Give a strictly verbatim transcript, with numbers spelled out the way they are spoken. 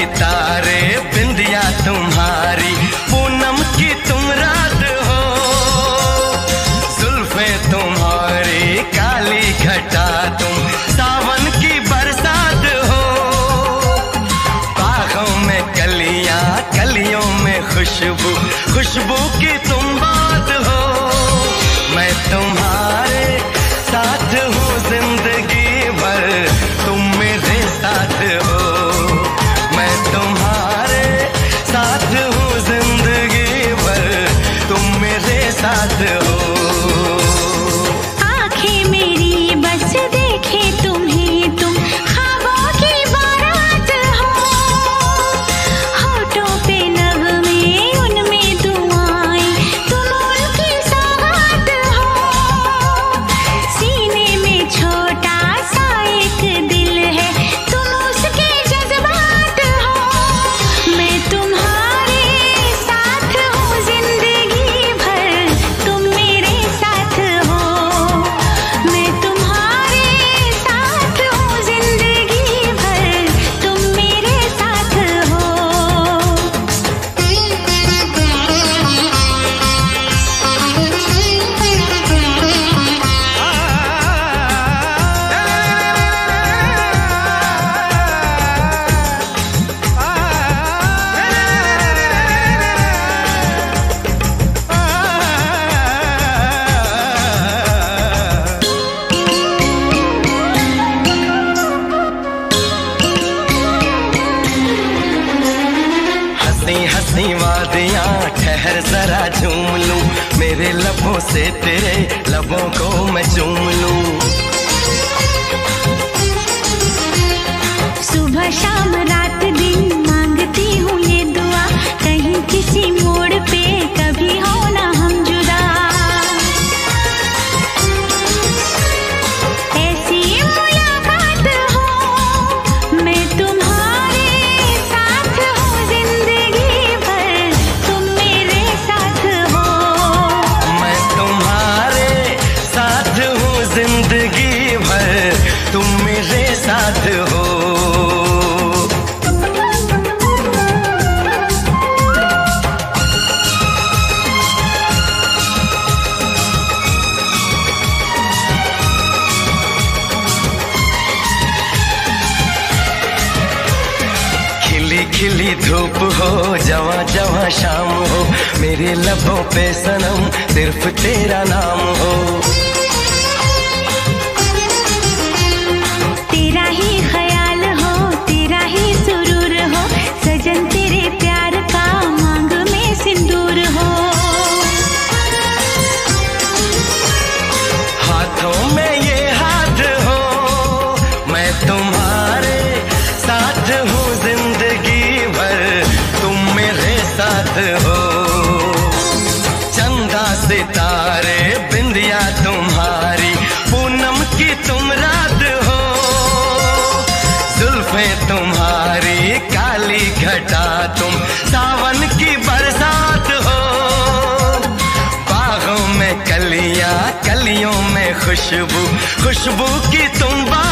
सितारे बिंदिया तुम्हारी, पूनम की तुम रात हो, जुल्फे तुम्हारी काली घटा तुम, सावन की बरसात हो, बागों में कलियां कलियों में खुशबू, खुशबू की तुम बात हो। मैं तुम्हारे साथ हूँ जिंदगी भर, तुम मेरे साथ हो। मैं तुम्हारे साथ हूँ जिंदगी भर, तुम मेरे साथ हो। आंखें मेरी बस देखे तुम्हें, तुम ख्वाबों की बारात हो, होठों पे नगमे उनमें दुआएं, तुम उनकी सौगात हो। सीने में छोटा सा एक दिल है, तुम उसके जज्बात हो। मैं तुम्हारे साथ हूँ जिंदगी भर, तुम मेरे साथ हो। मैं तुम्हारे साथ हूँ जिंदगी भर, तुम मेरे साथ हो। हंसी हंसी वादियाँ ठहर जरा झूम लूं, मेरे लबों से तेरे लबों को मैं चूम लूं। सुबह शाम रात दिन मांगती हूँ ये दुआ, कहीं किसी मोड़ पे कभी हो ना हम जुदा। ऐसी मुलाकात हो, मैं तुम्हारे साथ हूँ जिंदगी भर, तुम मेरे साथ हो। मैं तुम्हारे साथ हूँ जिंदगी भर, तुम मेरे साथ हो। खिली खिली धूप हो, जवां जवां शाम हो, मेरे लबों पे सनम सिर्फ तेरा नाम हो। तेरा ही ख्याल हो, तेरा ही सुरूर हो, सजन तेरे प्यार का मांग में सिंदूर हो। हाथों में ये हाथ हो, मैं तुम्हारे साथ हूँ जिंदगी भर, तुम मेरे साथ हो। चंदा सितारे बिंदिया तुम्हारी, पूनम की तुम रात हो, जुल्फे तुम्हारी काली घटा तुम, सावन की बरसात हो, बागों में कलियां कलियों में खुशबू, खुशबू की तुम बात